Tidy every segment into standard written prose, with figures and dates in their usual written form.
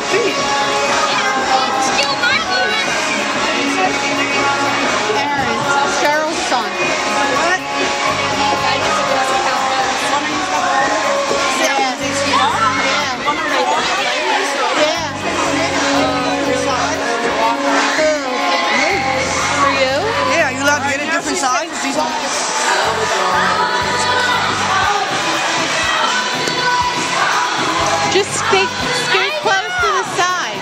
feet. Steal my feet. Aaron, Cheryl's son. What? For you? Yeah, are you allowed to get a different size? Just skate close to the side.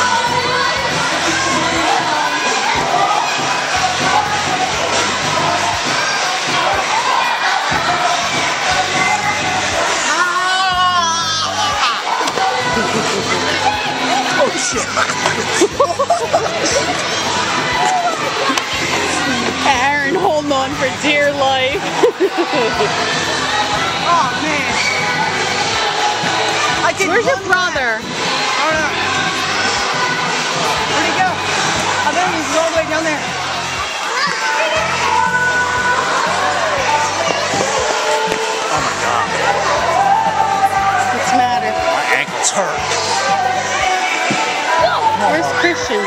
Oh shit. Aaron holding on for dear life. Oh man. Where's your brother? I don't know. Where'd he go? I bet he's all the way down there. Oh my God. What's the matter? My ankles hurt. Where's Christian?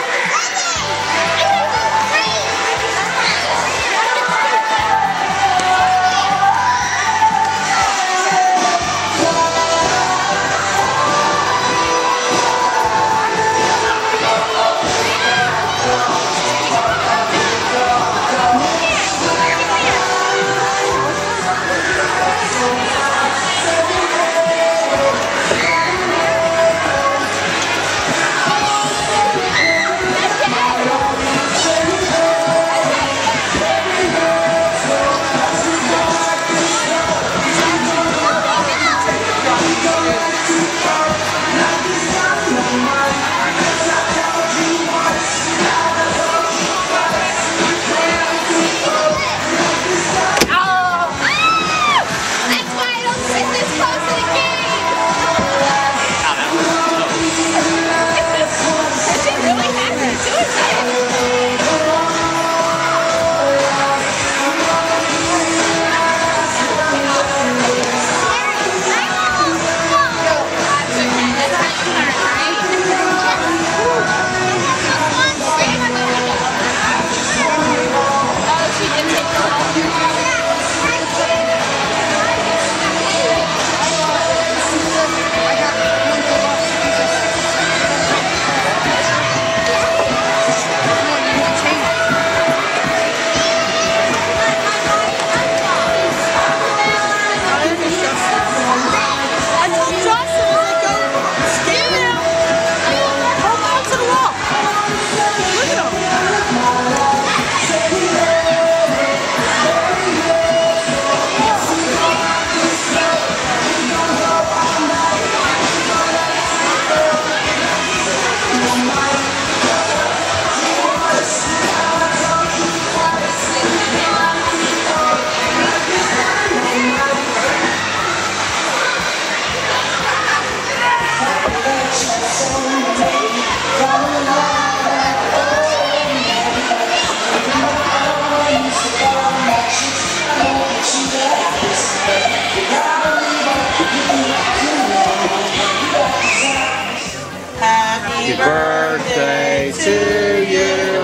Happy birthday to you.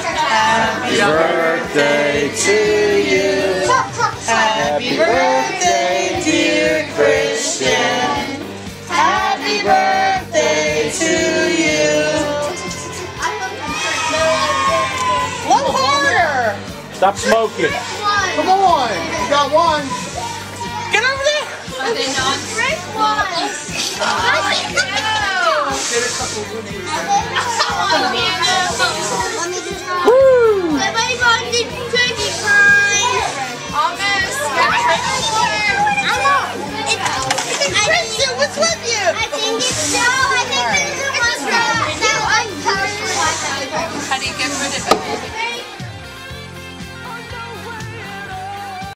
Happy birthday to you. Happy birthday, dear Christian. Happy birthday to you. One harder! Stop smoking. Come on! You got one. Get over there! Are they not? Drink one. Get a couple of